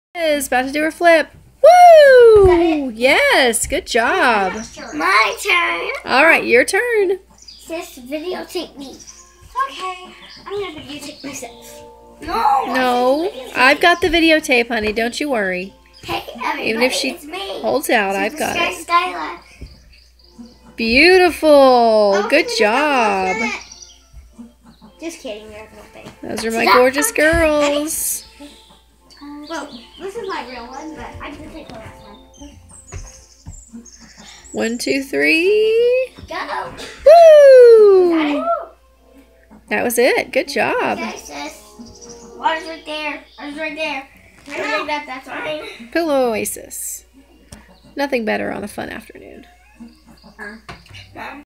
Is about to do her flip. Woo! Yes, good job. My turn. All right, your turn. Sis, videotape me. Okay, I'm gonna videotape myself. No, I've got the videotape, honey. Don't you worry. Hey, everybody, Even if she it's me. holds out, I've got it. Skyla. Beautiful. Good job. Just kidding, you're a little thing. Those are my gorgeous girls. Well, this is my real one, but I can take one last time. 1, 2, 3. Go. Woo! That was it. Good job. Okay, sis. Water's right there. Water's right there. I don't think that's fine. Pillow oasis. Nothing better on a fun afternoon. Mom.